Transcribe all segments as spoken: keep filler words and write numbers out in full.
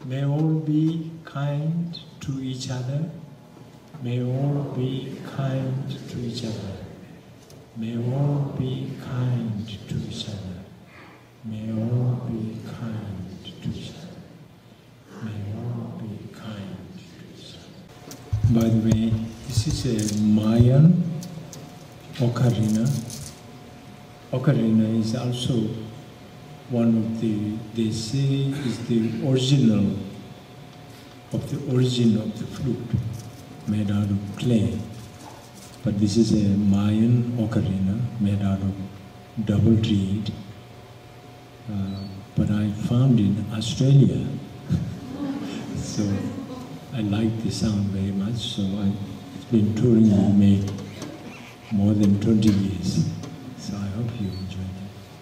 May all be kind to each other. May all be kind to each other. May all be kind to each other. May all be kind to each other. May all be kind to each other. By the way, this is a Mayan ocarina. Ocarina is also one of the, they say, is the original of the origin of the flute, made out of clay. But this is a Mayan ocarina made out of double reed. Uh, but I found in Australia. So I like the sound very much. So I, it's been touring with me more than twenty years. So I hope you enjoy it.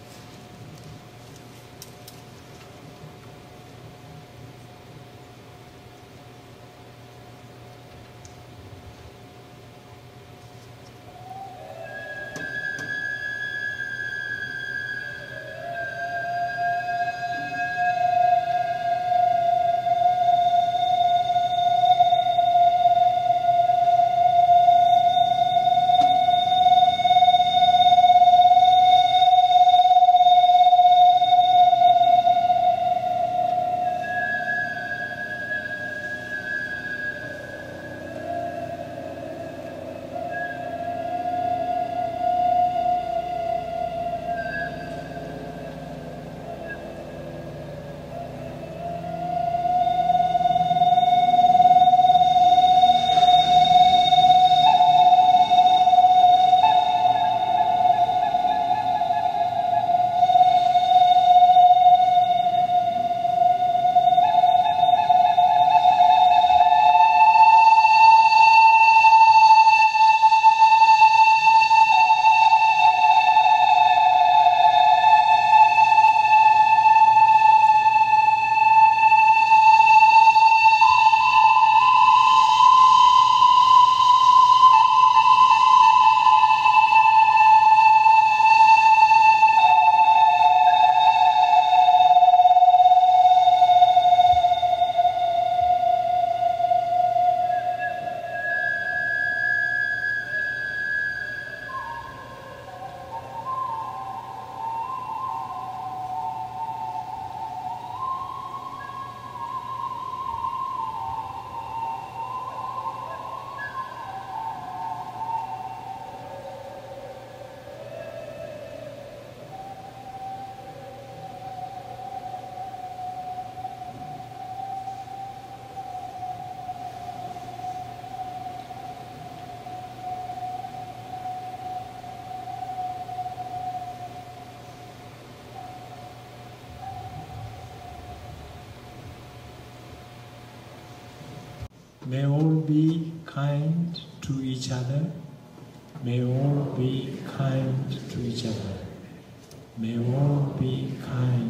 May all be kind to each other. May all be kind to each other. May all be kind